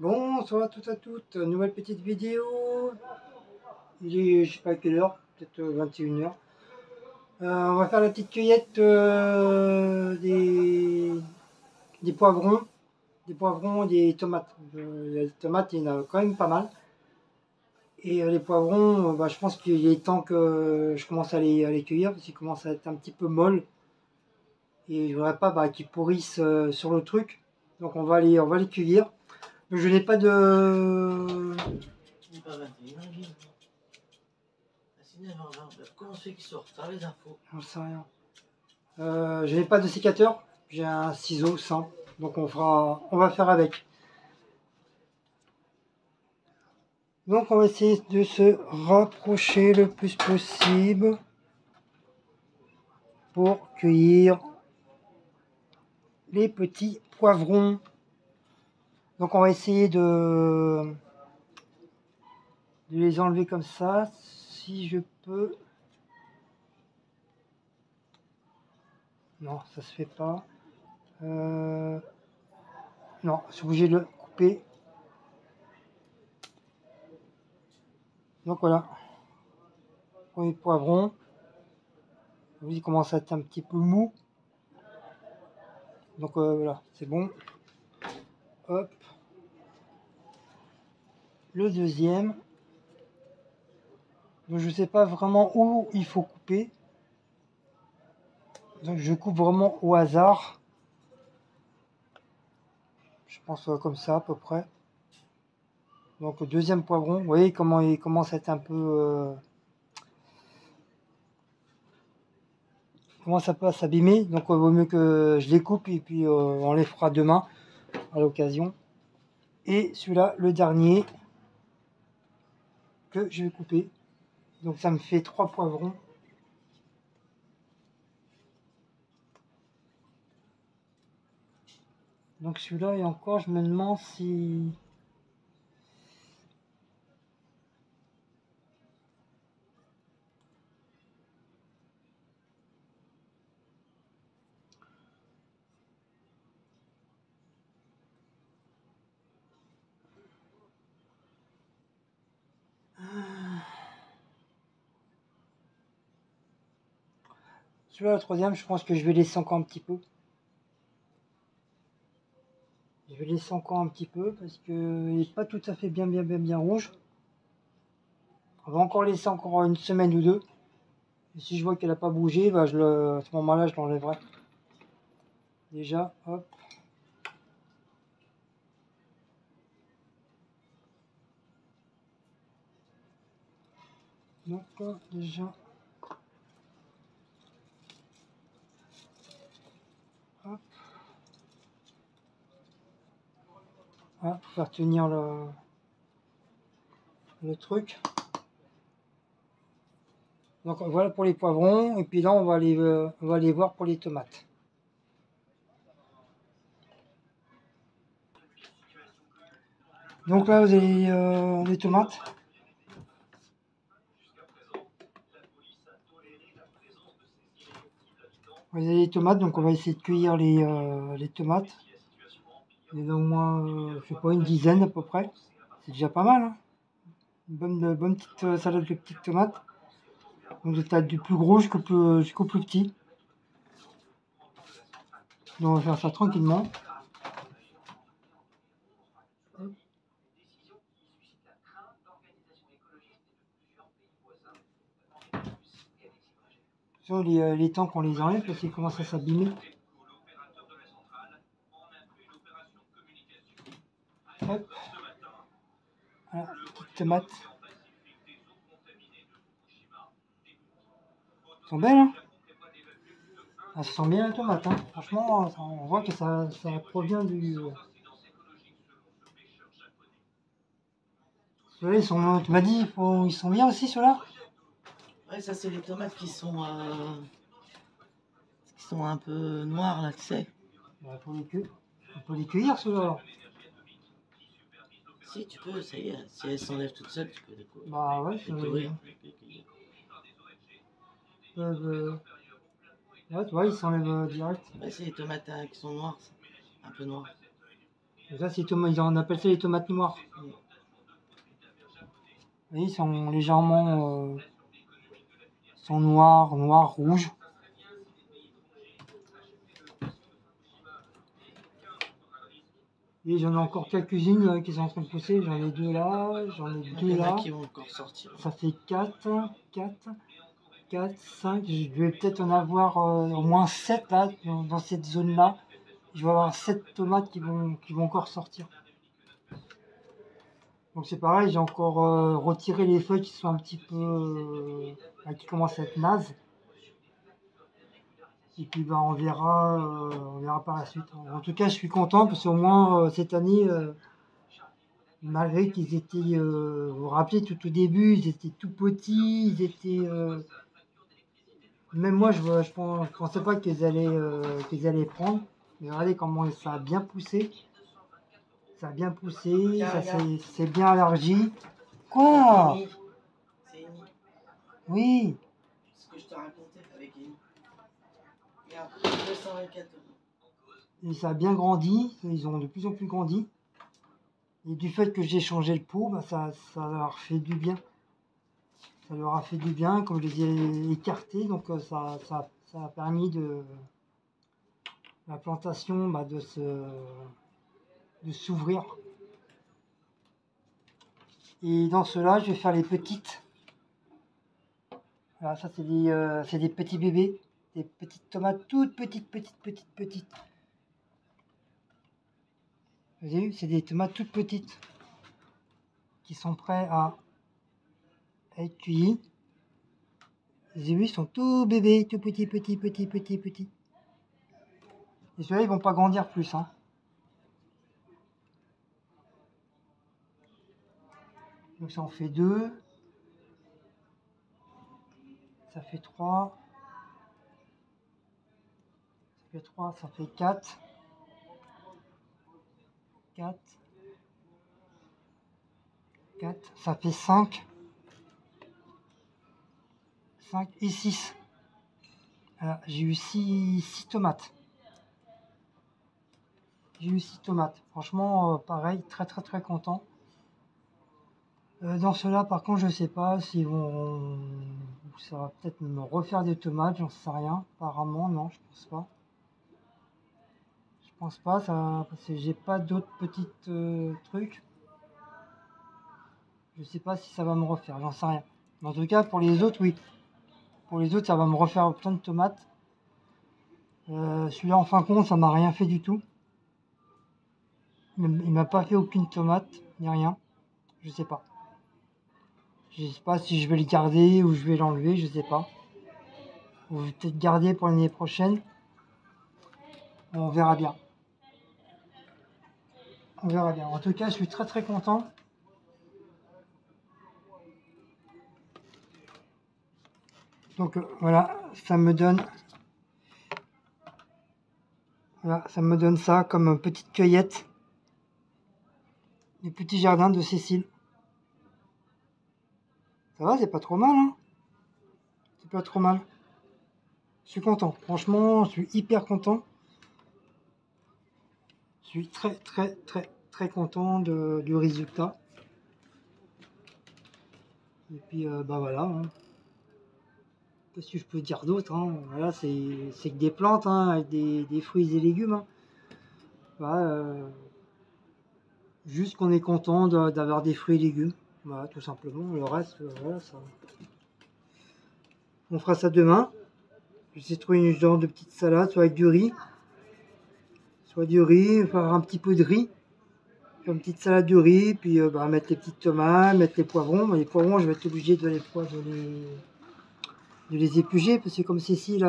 Bonsoir à tous à toutes, nouvelle petite vidéo. Il est, je sais pas à quelle heure, peut-être 21 h. On va faire la petite cueillette des poivrons, des tomates. Les tomates, il y en a quand même pas mal. Et les poivrons, je pense qu'il est temps que je commence à les cueillir parce qu'ils commencent à être un petit peu molles. Et je voudrais pas qu'ils pourrissent sur le truc. Donc on va les cueillir. Je n'ai pas de... Il n'est pas 21h, Guy. C'est 9h20. Comment c'est qu'il sort? T'as les infos? J'en sais rien. Je n'ai pas de sécateur, j'ai un ciseau simple, donc on va faire avec. Donc on va essayer de se rapprocher le plus possible pour cueillir les petits poivrons. Donc on va essayer de les enlever comme ça, si je peux. Non, ça se fait pas. Non, je suis obligé de le couper. Donc voilà, pour les poivrons. Il commence à être un petit peu mou. Donc voilà, c'est bon. Hop. Le deuxième. Donc je ne sais pas vraiment où il faut couper. Donc je coupe vraiment au hasard. Je pense comme ça à peu près. Donc le deuxième poivron, vous voyez comment il commence à être un peu... commence un peu à s'abîmer. Donc il vaut mieux que je les coupe et puis on les fera demain à l'occasion. Et celui-là, le dernier que je vais couper. Donc ça me fait 3 poivrons. Donc celui-là, et encore, je me demande si... Celui-là, le troisième, je pense que je vais laisser encore un petit peu. Je vais laisser encore un petit peu parce qu'il n'est pas tout à fait bien rouge. On va encore laisser encore une semaine ou deux. Et si je vois qu'elle n'a pas bougé, à ce moment-là, je l'enlèverai. Déjà, hop. Donc déjà, hop. Ah, pour faire tenir le truc. Donc voilà pour les poivrons. Et puis là, on va aller voir pour les tomates. Donc là, vous avez les tomates. Vous avez les tomates, donc on va essayer de cueillir les tomates. Il y en a au moins, je sais pas, une dizaine à peu près. C'est déjà pas mal, hein. Une bonne petite salade de petites tomates. Donc de taille du plus gros jusqu'au plus petit. Donc on va faire ça tranquillement. Sur les temps qu'on les enlève parce qu'ils commencent à s'abîmer. Hop. Voilà, petites tomates. Elles sont belles, hein. Ah, ça sent bien la tomate, hein. Franchement, on voit que ça provient du... Ceux-là, ils sont... Tu m'as dit, ils sont bien aussi, ceux-là? Ouais, ça c'est les tomates qui sont un peu noires là, tu sais. On peut les cueillir, ceux-là. Si tu peux, ça y est, si elles s'enlèvent toutes seules, tu peux les couper. Bah ouais, c'est vrai. Ouais, tu vois, ils s'enlèvent direct. Ouais, c'est les tomates qui sont noires, un peu noires. Et ça, c'est on appelle ça les tomates noires. Vous voyez, ils sont légèrement sont noirs, rouges. Et j'en ai encore quelques-unes qui sont en train de pousser. J'en ai 2 là, j'en ai 2 là. Qui vont encore sortir. Ça fait 4, 5. Je vais peut-être en avoir au moins 7 là, dans cette zone-là. Je vais avoir 7 tomates qui vont encore sortir. Donc c'est pareil, j'ai encore retiré les feuilles qui sont un petit peu... qui commencent à être nazes. Et puis bah, on verra par la suite. En tout cas, je suis content parce qu'au moins cette année, malgré qu'ils étaient, vous vous rappelez, tout au début, ils étaient tout petits, ils étaient... même moi, je pensais pas qu'ils allaient prendre. Mais regardez comment ça a bien poussé. Ça a bien poussé, ça c'est bien élargi. Quoi? C'est Amy. Oui. Ce que je te racontais avec Amy. Regarde, 224 euros. Et ça a bien grandi, ils ont de plus en plus grandi. Et du fait que j'ai changé le pot, bah ça leur fait du bien. Ça leur a fait du bien, comme je les ai écartés, donc ça a permis de la plantation bah, de s'ouvrir. Et dans cela, je vais faire les petites. Voilà, ça c'est des petits bébés, des petites tomates toutes petites. Vous avez vu, c'est des tomates toutes petites qui sont prêts à être cueillies. Vous avez vu, ils sont tout bébés, tout petits. Et ceux-là, ils vont pas grandir plus. Hein. Donc ça en fait 2. Ça fait 3. Ça fait 3, ça fait 4. 4. Ça fait 5. 5 et 6. Alors, j'ai eu 6 tomates. J'ai eu 6 tomates. Franchement, pareil, très content. Dans cela, par contre, je sais pas si ça va peut-être me refaire des tomates, j'en sais rien. Apparemment, non, je pense pas. Je pense pas, ça, parce que j'ai pas d'autres petites trucs. Je sais pas si ça va me refaire, j'en sais rien. Mais en tout cas, pour les autres, oui. Pour les autres, ça va me refaire plein de tomates. Celui-là, en fin de compte, ça m'a rien fait du tout. Il m'a pas fait aucune tomate, ni rien. Je sais pas. Je sais pas si je vais le garder ou je vais l'enlever, je sais pas. Ou je vais peut-être garder pour l'année prochaine. On verra bien. On verra bien. En tout cas, je suis très content. Donc voilà, ça me donne ça comme petite cueillette. Les petits jardins de Cécile. Ça va, c'est pas trop mal, hein? C'est pas trop mal. Je suis content. Franchement, je suis hyper content. Je suis très content du résultat. Et puis, bah voilà. Hein. Qu'est-ce que je peux dire d'autre, hein? Voilà, c'est que des plantes, hein, avec des fruits et légumes. Hein. Voilà, juste qu'on est content d'avoir des fruits et légumes. Voilà, tout simplement. Le reste, voilà, ça. On fera ça demain. J'essaie de trouver une genre de petite salade, soit avec du riz. Faire un petit peu de riz. Faire une petite salade de riz, puis bah, mettre les petites tomates, mettre les poivrons. Mais les poivrons, je vais être obligé de les éplucher, parce que comme Cécile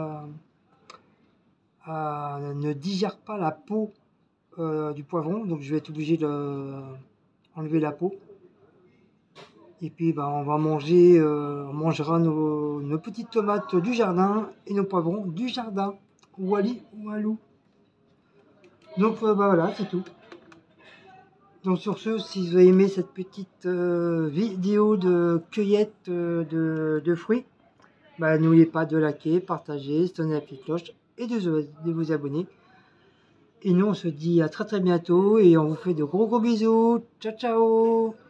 ne digère pas la peau du poivron, donc je vais être obligé d'enlever la peau. Et puis bah, on mangera nos petites tomates du jardin et nos poivrons du jardin. Wally, walou. Donc bah, voilà, c'est tout. Donc sur ce, si vous avez aimé cette petite vidéo de cueillette de fruits, bah, n'oubliez pas de liker, partager, sonner la petite cloche et de vous abonner. Et nous, on se dit à très très bientôt et on vous fait de gros bisous. Ciao, ciao!